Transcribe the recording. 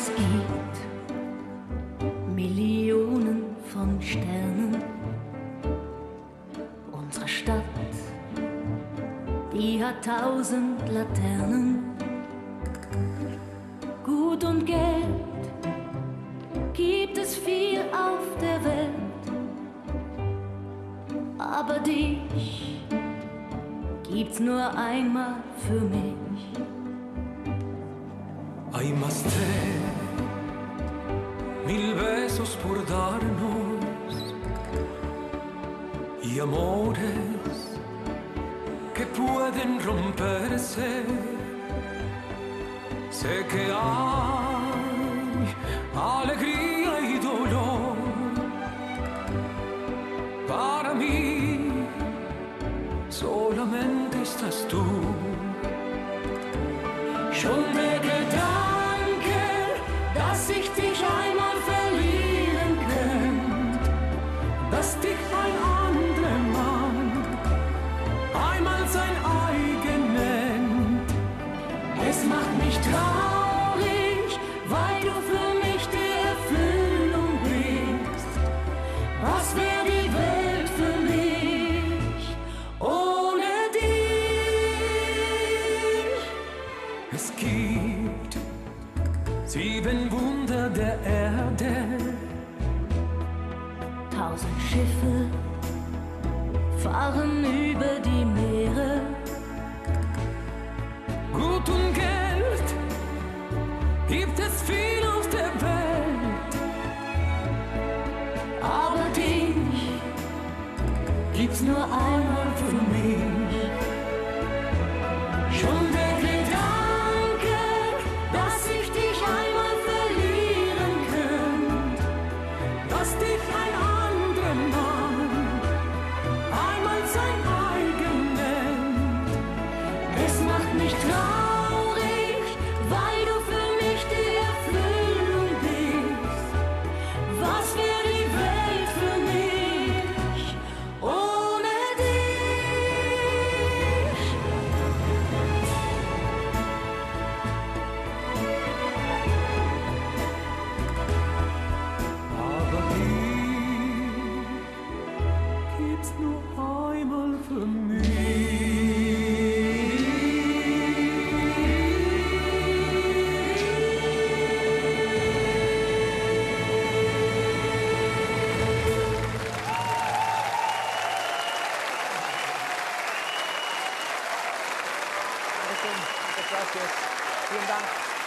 Es gibt Millionen von Sternen. Unsere Stadt, die hat 1000 Laternen. Gut und Geld gibt es viel auf der Welt, aber dich gibt's nur einmal für mich. Hay más de 1000 besos por darnos y amores que pueden romperse. Sé que hay alegría y dolor. Para mí solamente estás tú. Schon der Gedanke, dass ich dich einmal verlieren könnte, dass dich ein anderer Mann einmal sein eigen nennt, es macht mich traurig, weil du für mich die Erfüllung bist. Was wäre die Welt für mich ohne dich? Es gibt 7 Wunder der Erde. 1000 Schiffe fahren über die Meere. Gut und Geld gibt es viel auf der Welt, Aber dich gibt's nur einmal für mich. schon der Gedanke, dass ich dich einmal verlieren könnte, dass dich ein anderer Mann einmal sein eigen nennt, Es macht mich traurig, weil du für mich die Erfüllung bist. Was wäre die Welt für mich ohne dich? aber dich gibt's nur einmal für mich. Dankeschön. Muchas gracias. Vielen Dank.